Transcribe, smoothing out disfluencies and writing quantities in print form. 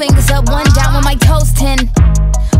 fingers up, one down with my toast tin.